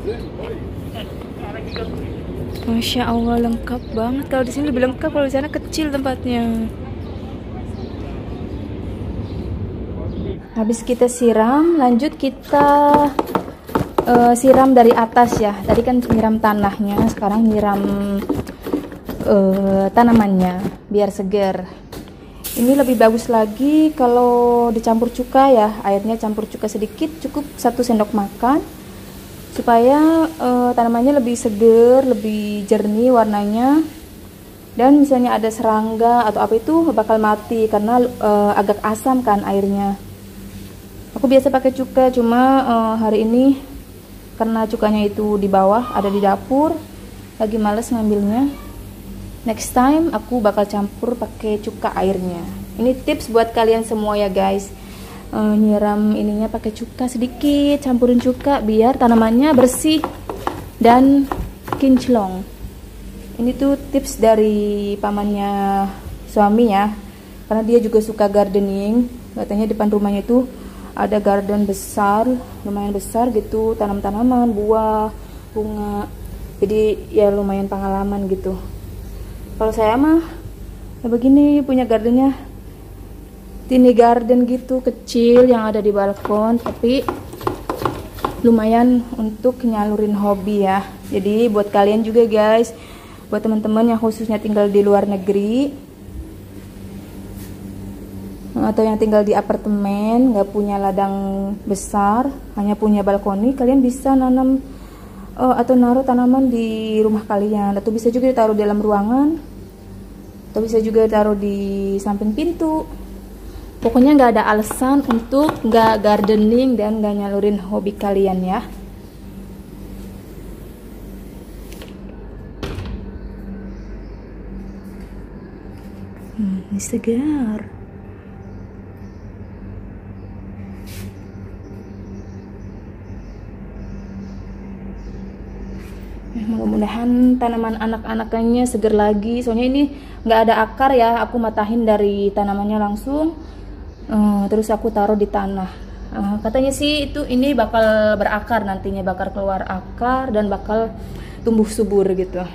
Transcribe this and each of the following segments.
Masya Allah, lengkap banget. Kalau di sini lebih lengkap, kalau di sana kecil tempatnya. Habis kita siram, lanjut kita siram dari atas ya. Tadi kan nyiram tanahnya, sekarang nyiram tanamannya biar segar. Ini lebih bagus lagi kalau dicampur cuka ya. Airnya campur cuka sedikit, cukup 1 sendok makan supaya tanamannya lebih segar, lebih jernih warnanya. Dan misalnya ada serangga atau apa itu bakal mati karena agak asam kan airnya. Aku biasa pakai cuka, cuma hari ini karena cukanya itu di bawah, ada di dapur, lagi males ngambilnya. Next time aku bakal campur pakai cuka airnya. Ini tips buat kalian semua ya guys. Nyiram ininya pakai cuka sedikit, campurin cuka biar tanamannya bersih dan kinclong. Ini tuh tips dari pamannya suami ya, karena dia juga suka gardening. Katanya depan rumahnya itu ada garden besar, lumayan besar gitu, tanam-tanaman, buah, bunga. Jadi ya lumayan pengalaman gitu. Kalau saya mah ya begini, punya gardennya tiny garden gitu, kecil yang ada di balkon, tapi lumayan untuk nyalurin hobi ya. Jadi buat kalian juga guys, buat teman-teman yang khususnya tinggal di luar negeri atau yang tinggal di apartemen, nggak punya ladang besar, hanya punya balkoni, kalian bisa nanam atau naruh tanaman di rumah kalian, atau bisa juga ditaruh di dalam ruangan, atau bisa juga taruh di samping pintu. Pokoknya nggak ada alasan untuk nggak gardening dan nggak nyalurin hobi kalian ya. Ini segar. Mudah-mudahan tanaman anak-anakannya segar lagi. Soalnya ini nggak ada akar ya. Aku matahin dari tanamannya langsung. Terus aku taruh di tanah. Katanya sih ini bakal berakar nantinya, bakal keluar akar dan bakal tumbuh subur gitu.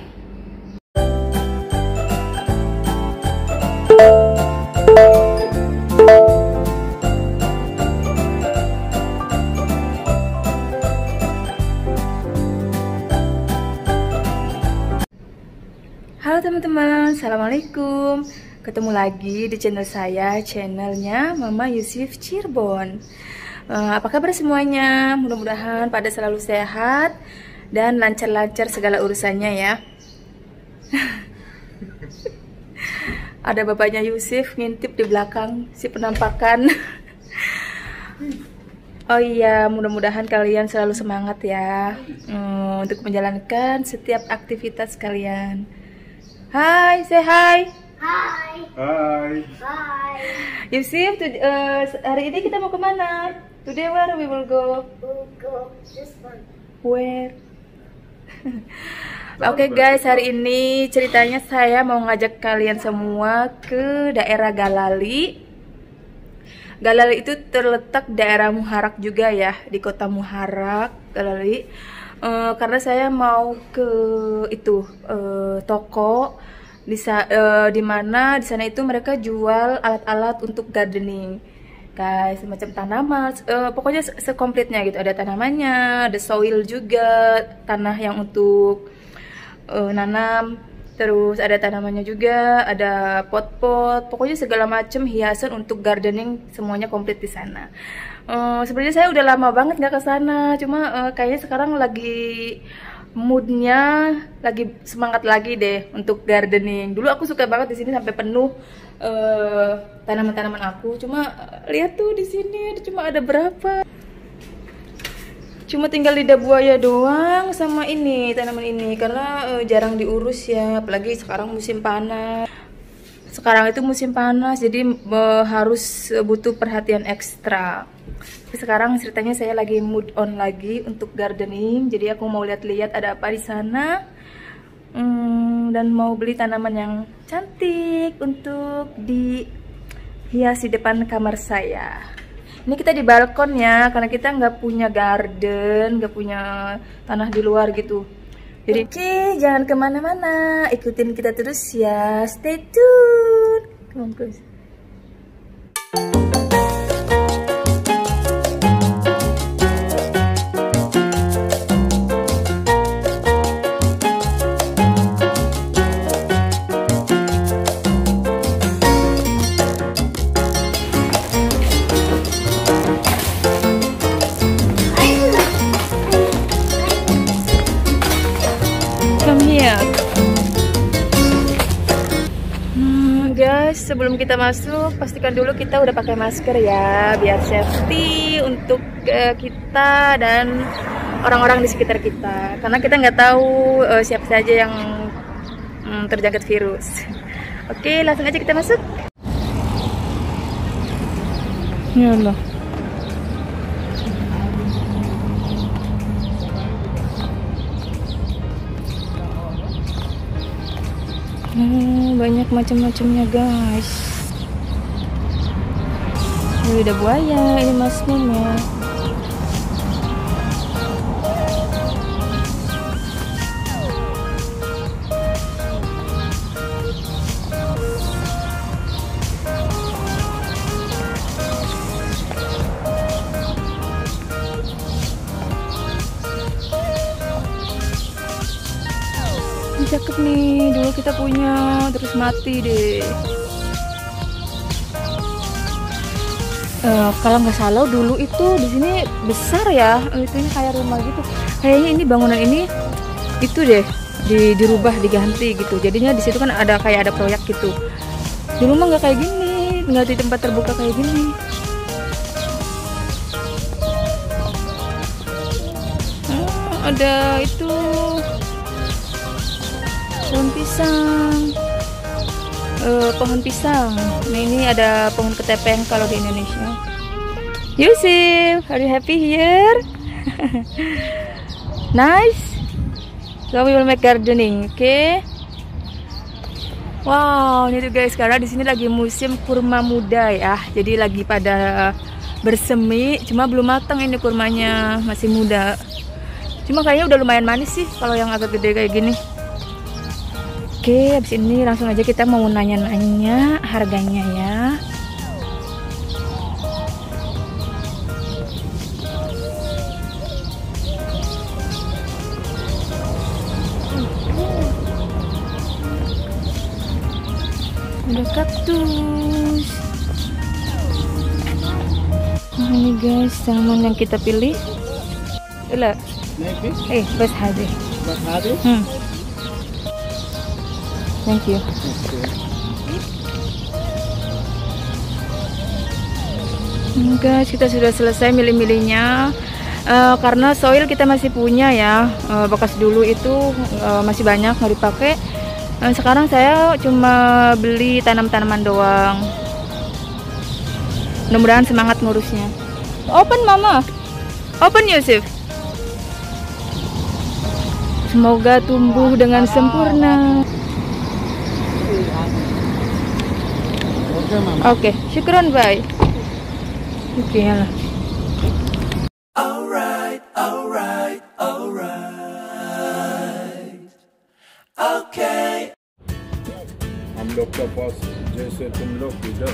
Halo teman-teman, assalamualaikum. Ketemu lagi di channel saya, channelnya Mama Yusuf Cirebon. Apa kabar semuanya? Mudah-mudahan pada selalu sehat dan lancar-lancar segala urusannya ya. Ada bapaknya Yusuf ngintip di belakang si penampakan. Oh iya, mudah-mudahan kalian selalu semangat ya untuk menjalankan setiap aktivitas kalian. Hai, say hi. Hai. Hai. Hai. Yusuf, hari ini kita mau kemana? Today where we will go? We'll go this one. Where? Oke guys, hari ini ceritanya saya mau ngajak kalian semua ke daerah Galali. Galali itu terletak daerah Muharraq juga ya, di kota Muharraq, Galali. Karena saya mau ke itu toko di mana di sana itu mereka jual alat-alat untuk gardening, guys, semacam tanaman, pokoknya sekomplitnya gitu. Ada tanamannya, ada soil juga, tanah yang untuk nanam, terus ada tanamannya juga, ada pot-pot, pokoknya segala macam hiasan untuk gardening semuanya komplit di sana. Sebenarnya saya udah lama banget nggak ke sana, cuma kayaknya sekarang lagi moodnya lagi semangat lagi deh untuk gardening. Dulu aku suka banget di sini sampai penuh tanaman-tanaman aku. Cuma lihat tuh di sini cuma ada berapa? Cuma tinggal lidah buaya doang sama ini tanaman ini karena jarang diurus ya, apalagi sekarang musim panas. Sekarang itu musim panas, jadi harus butuh perhatian ekstra. Tapi sekarang ceritanya saya lagi mood on lagi untuk gardening, jadi aku mau lihat-lihat ada apa di sana, dan mau beli tanaman yang cantik untuk dihias di depan kamar saya. Ini kita di balkon ya, karena kita nggak punya garden, nggak punya tanah di luar gitu. Jadi oke, jangan kemana-mana, ikutin kita terus ya, stay tune. Come on, guys. Guys, sebelum kita masuk, pastikan dulu kita udah pakai masker ya, biar safety untuk kita dan orang-orang di sekitar kita. Karena kita nggak tahu siapa saja yang terjangkit virus. Oke, langsung aja kita masuk. Ya Allah. Banyak macam-macamnya guys. Ini udah buaya, ini mushroomnya. Cakep nih, dulu kita punya terus mati deh. Kalau nggak salah dulu itu di sini besar ya, itunya kayak rumah gitu. Kayaknya ini bangunan ini itu deh dirubah, diganti gitu. Jadinya di situ kan ada kayak ada proyek gitu. Dulu mah nggak kayak gini, nggak di tempat terbuka kayak gini. Ada itu pohon pisang. Nah ini ada pohon ketepeng kalau di Indonesia. Yusuf, are you happy here? Nice. So we will make gardening, okay? Wow, ini tuh guys, karena di sini lagi musim kurma muda ya. Jadi lagi pada bersemi, cuma belum matang ini kurmanya, masih muda. Cuma kayaknya udah lumayan manis sih kalau yang agak gede kayak gini. Oke, habis ini langsung aja kita mau nanya-nanya harganya ya. Ada kaktus. Nah ini guys, tanaman yang kita pilih. Ila. Bas hadi. Bas hadi? Thank you. Guys, kita sudah selesai milih-milihnya. Karena soil kita masih punya ya, bekas dulu itu masih banyak nggak dipakai. Sekarang saya cuma beli tanam-tanaman doang. Mudah-mudahan semangat ngurusnya. Open mama, open Yusuf. Semoga tumbuh dengan sempurna. Oke, syukron bye. Oke ya lah. Alright. Okay. हम लोग के पास जैसे तुम लोग इधर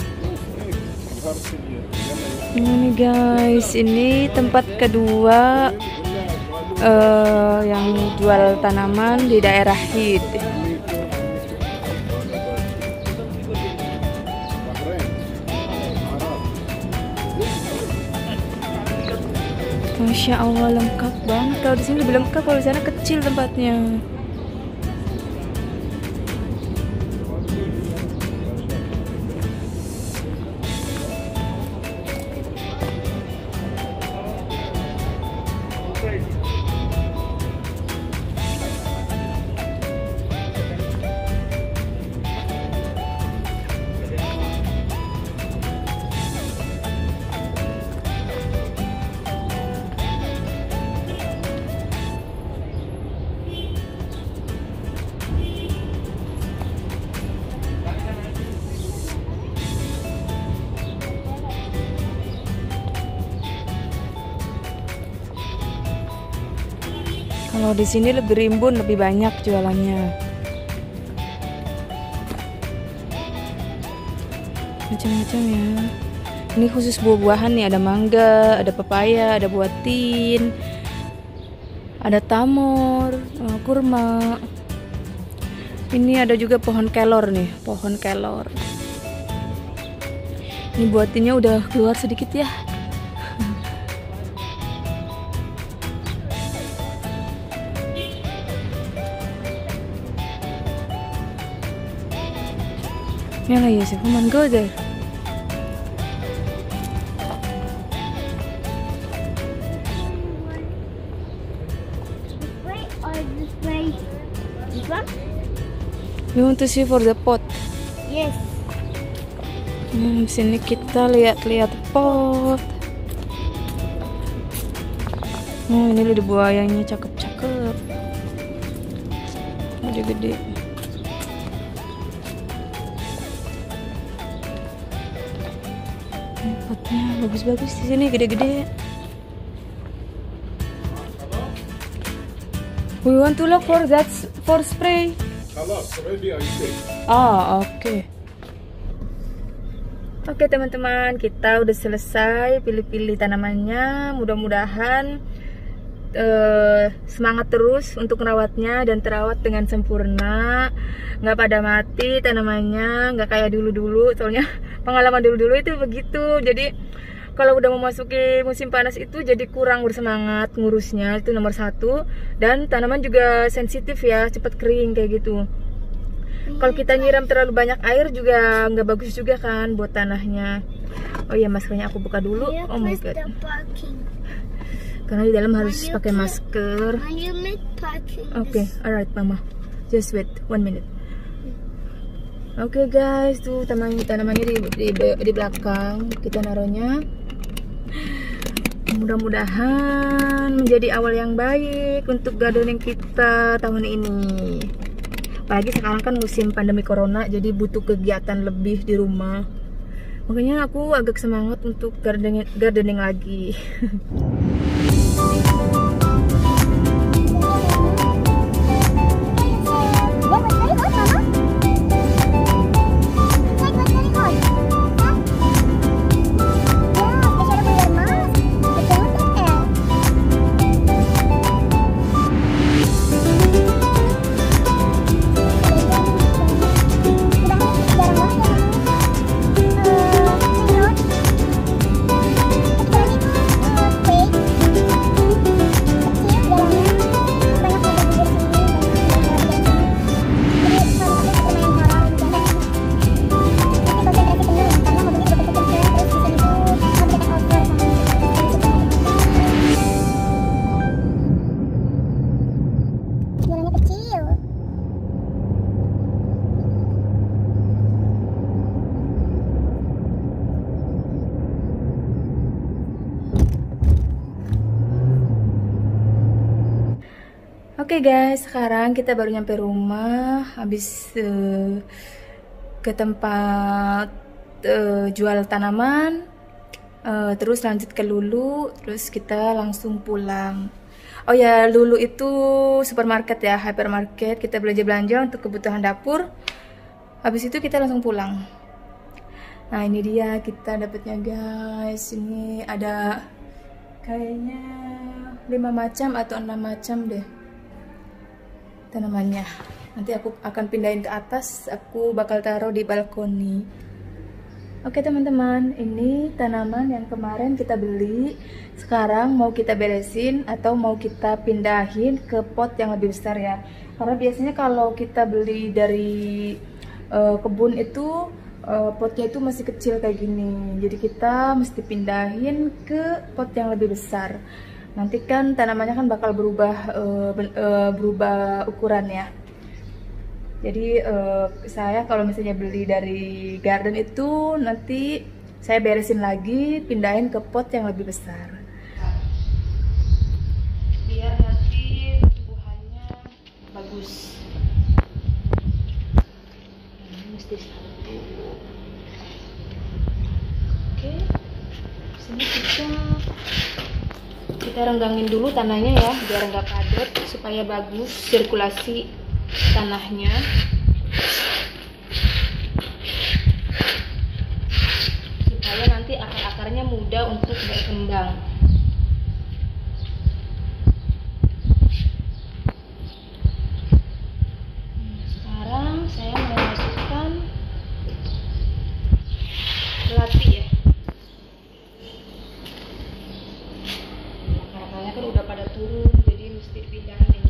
Ini guys, ini tempat kedua yang jual tanaman di daerah Hid. Masya Allah, lengkap banget. Kalau di sini lebih lengkap, kalau di sana kecil tempatnya. Kalau di sini lebih rimbun, lebih banyak jualannya. Macam-macam ya. Ini khusus buah-buahan nih, ada mangga, ada pepaya, ada buah tin, ada tamor, kurma. Ini ada juga pohon kelor nih, pohon kelor. Ini buah tinnya udah keluar sedikit ya. Yeah, Yusuf, come on, go there. This way or this way? This one? We want to see for the pot. Yes. Sini kita lihat-lihat pot. Ini ada buayanya, cakep-cakep. Gede-gede. Potnya bagus-bagus di sini, gede-gede. We want to look for that for spray. Kalas, ready, I say. Oke. Oke teman-teman, kita udah selesai pilih-pilih tanamannya. Mudah-mudahan semangat terus untuk merawatnya dan terawat dengan sempurna, nggak pada mati tanamannya, nggak kayak dulu-dulu. Soalnya pengalaman dulu-dulu itu begitu. Jadi kalau udah memasuki musim panas itu jadi kurang bersemangat ngurusnya, itu nomor satu. Dan tanaman juga sensitif ya, cepat kering kayak gitu. Kalau kita nyiram terlalu banyak air juga nggak bagus juga kan buat tanahnya. Oh iya, maskernya aku buka dulu. Oh my god. Karena di dalam harus pakai masker. Oke, alright mama. Just wait 1 minute. Oke guys, tuh tanamannya di belakang kita naruhnya. Mudah-mudahan menjadi awal yang baik untuk gardening kita tahun ini. Apalagi sekarang kan musim pandemi corona, jadi butuh kegiatan lebih di rumah. Makanya aku agak semangat untuk gardening lagi. Oke guys, sekarang kita baru nyampe rumah, habis ke tempat jual tanaman, terus lanjut ke Lulu, terus kita langsung pulang. Oh ya, Lulu itu supermarket ya, hypermarket, kita belanja-belanja untuk kebutuhan dapur, habis itu kita langsung pulang. Nah ini dia kita dapatnya guys, ini ada kayaknya 5 macam atau 6 macam deh tanamannya. Nanti aku akan pindahin ke atas, aku bakal taruh di balkoni. Oke teman-teman, ini tanaman yang kemarin kita beli, sekarang mau kita beresin atau mau kita pindahin ke pot yang lebih besar ya. Karena biasanya kalau kita beli dari kebun itu potnya itu masih kecil kayak gini, jadi kita mesti pindahin ke pot yang lebih besar. Nanti kan tanamannya kan bakal berubah ukuran ya. Jadi saya kalau misalnya beli dari garden itu nanti saya beresin lagi, pindahin ke pot yang lebih besar. Biar nanti tumbuhannya bagus. Ini mesti satu. Oke. Sini kita Kita renggangin dulu tanahnya ya, biar nggak padat, supaya bagus sirkulasi tanahnya. Supaya nanti akar-akarnya mudah untuk berkembang. Sekarang saya mau masukkan melati ya. Akarnya kan udah pada turun, jadi mesti dipindahin ini.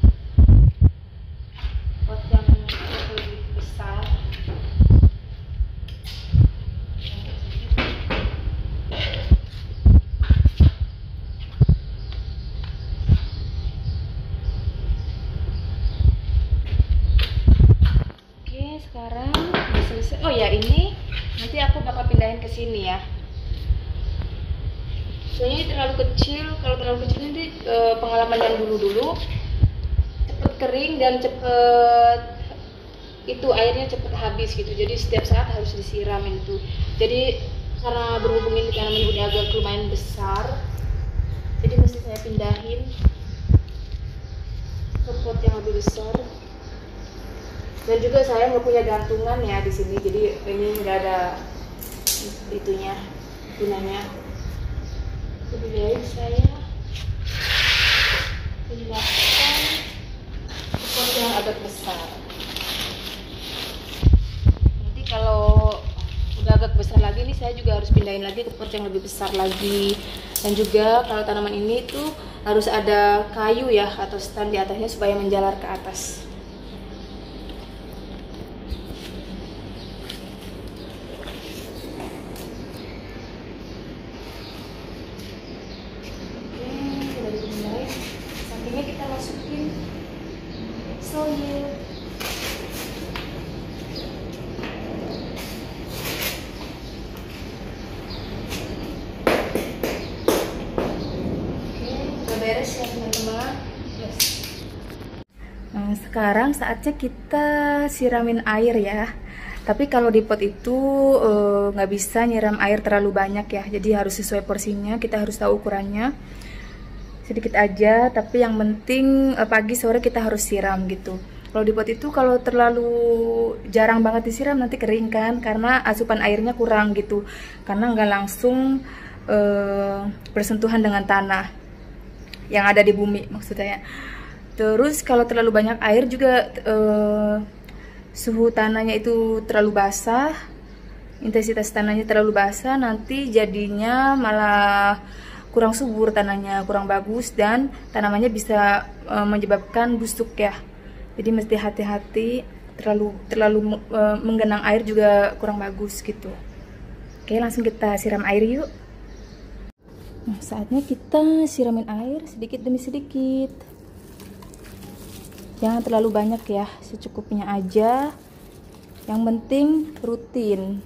Pot yang lebih besar. Oke, sekarang udah selesai. Oh ya, ini nanti aku bakal pindahin ke sini ya. Soalnya ini terlalu kecil. Kalau terlalu kecil nanti pengalaman yang dulu cepet kering dan cepet itu airnya cepet habis gitu. Jadi setiap saat harus disiram itu. Jadi karena berhubung ini tanaman udah agak lumayan besar, jadi mesti saya pindahin ke pot yang lebih besar. Dan juga saya nggak punya gantungan ya di sini, jadi ini nggak ada itunya gunanya. Lebih baik saya pindahkan ke pot yang agak besar. Nanti kalau udah agak besar lagi nih, saya juga harus pindahin lagi ke pot yang lebih besar lagi. Dan juga kalau tanaman ini tuh harus ada kayu ya atau stand di atasnya supaya menjalar ke atas. Kita masukin soil. Oke, udah beres ya teman-teman. Yes. Nah, sekarang saatnya kita siramin air ya. Tapi kalau di pot itu nggak bisa nyiram air terlalu banyak ya. Jadi harus sesuai porsinya. Kita harus tahu ukurannya. Sedikit aja, tapi yang penting pagi sore kita harus siram gitu. Kalau di pot itu kalau terlalu jarang banget disiram nanti kering kan, karena asupan airnya kurang gitu, karena nggak langsung bersentuhan dengan tanah yang ada di bumi maksudnya. Terus kalau terlalu banyak air juga suhu tanahnya itu terlalu basah, intensitas tanahnya terlalu basah, nanti jadinya malah kurang subur tanahnya, kurang bagus, dan tanamannya bisa menyebabkan busuk ya. Jadi mesti hati-hati, terlalu menggenang air juga kurang bagus gitu. Oke, langsung kita siram air yuk. Nah, saatnya kita siramin air sedikit demi sedikit. Jangan terlalu banyak ya, secukupnya aja. Yang penting rutin.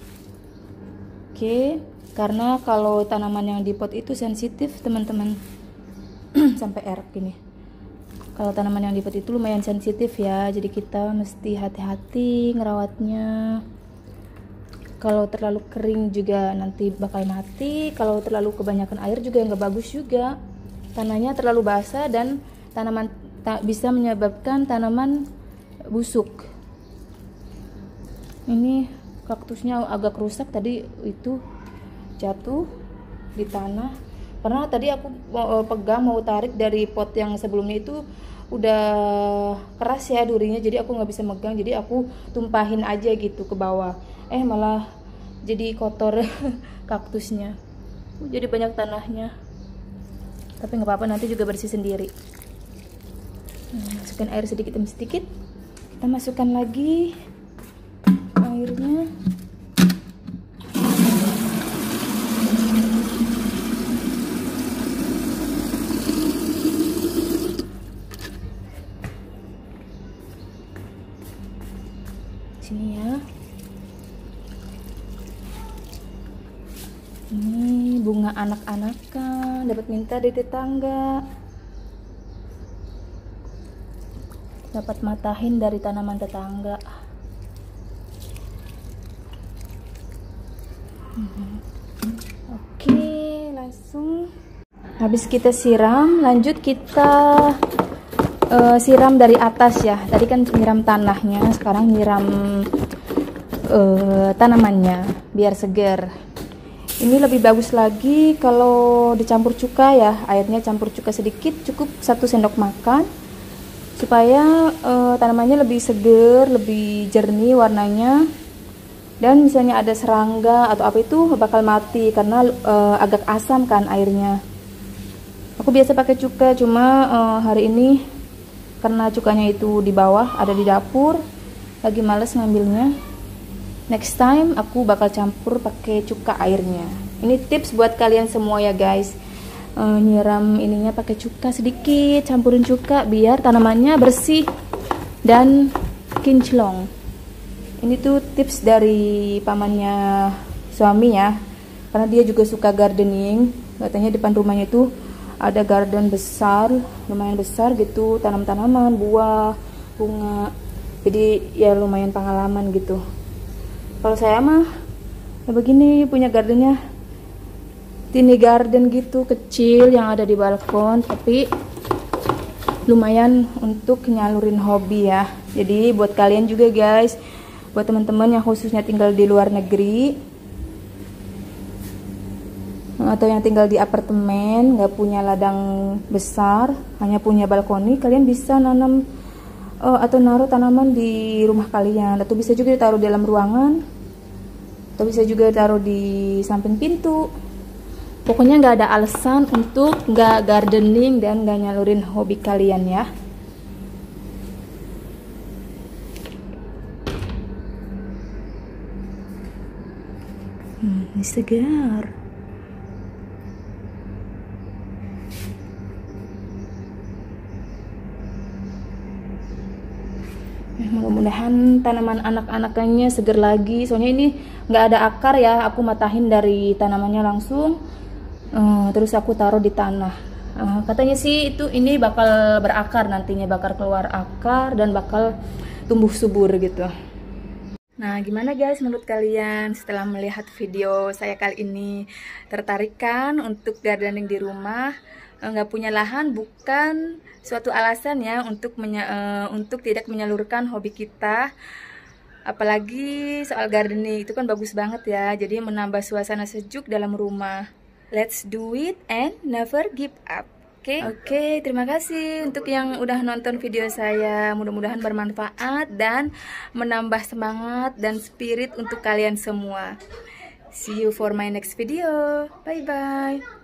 Oke. Karena kalau tanaman yang di pot itu sensitif teman-teman. Sampai erok gini. Kalau tanaman yang di pot itu lumayan sensitif ya, jadi kita mesti hati-hati ngerawatnya. Kalau terlalu kering juga nanti bakal mati. Kalau terlalu kebanyakan air juga nggak bagus juga. Tanahnya terlalu basah dan tanaman bisa menyebabkan tanaman busuk. Ini kaktusnya agak rusak tadi, itu jatuh di tanah karena tadi aku pegang mau tarik dari pot yang sebelumnya itu udah keras ya durinya, jadi aku nggak bisa megang, jadi aku tumpahin aja gitu ke bawah, malah jadi kotor kaktusnya, jadi banyak tanahnya. Tapi nggak apa-apa, nanti juga bersih sendiri. Masukkan air sedikit demi sedikit, kita masukkan lagi airnya. Sini ya. Ini bunga anak-anakan, dapat minta dari tetangga. Dapat matahin dari tanaman tetangga. Oke, langsung Habis kita siram, lanjut kita siram dari atas ya. Tadi kan nyiram tanahnya, sekarang nyiram tanamannya biar seger. Ini lebih bagus lagi kalau dicampur cuka ya, airnya campur cuka sedikit, cukup 1 sendok makan supaya tanamannya lebih seger, lebih jernih warnanya. Dan misalnya ada serangga atau apa itu bakal mati karena agak asam kan airnya. Aku biasa pakai cuka, cuma hari ini karena cukanya itu di bawah, ada di dapur, lagi males ngambilnya. Next time aku bakal campur pakai cuka airnya. Ini tips buat kalian semua ya guys. Nyiram ininya pakai cuka sedikit, campurin cuka biar tanamannya bersih dan kinclong. Ini tuh tips dari pamannya suami ya, karena dia juga suka gardening. Katanya depan rumahnya itu ada garden besar, lumayan besar gitu, tanam-tanaman, buah, bunga. Jadi ya lumayan pengalaman gitu. Kalau saya mah ya begini, punya gardennya tiny garden gitu, kecil yang ada di balkon, tapi lumayan untuk nyalurin hobi ya. Jadi buat kalian juga guys, buat teman-teman yang khususnya tinggal di luar negeri atau yang tinggal di apartemen, nggak punya ladang besar, hanya punya balkoni, kalian bisa nanam atau naruh tanaman di rumah kalian, atau bisa juga ditaruh di dalam ruangan, atau bisa juga taruh di samping pintu. Pokoknya nggak ada alasan untuk nggak gardening dan nggak nyalurin hobi kalian ya. Ini segar. Mudah-mudahan tanaman anak-anakannya seger lagi. Soalnya ini nggak ada akar ya. Aku matahin dari tanamannya langsung. Terus aku taruh di tanah. Katanya sih ini bakal berakar nantinya, bakal keluar akar dan bakal tumbuh subur gitu. Nah, gimana guys menurut kalian setelah melihat video saya kali ini? Tertarik kan untuk gardening di rumah? Nggak punya lahan bukan suatu alasan ya untuk tidak menyalurkan hobi kita. Apalagi soal gardening itu kan bagus banget ya. Jadi menambah suasana sejuk dalam rumah. Let's do it and never give up. Oke, terima kasih untuk yang udah nonton video saya. Mudah-mudahan bermanfaat dan menambah semangat dan spirit untuk kalian semua. See you for my next video. Bye bye.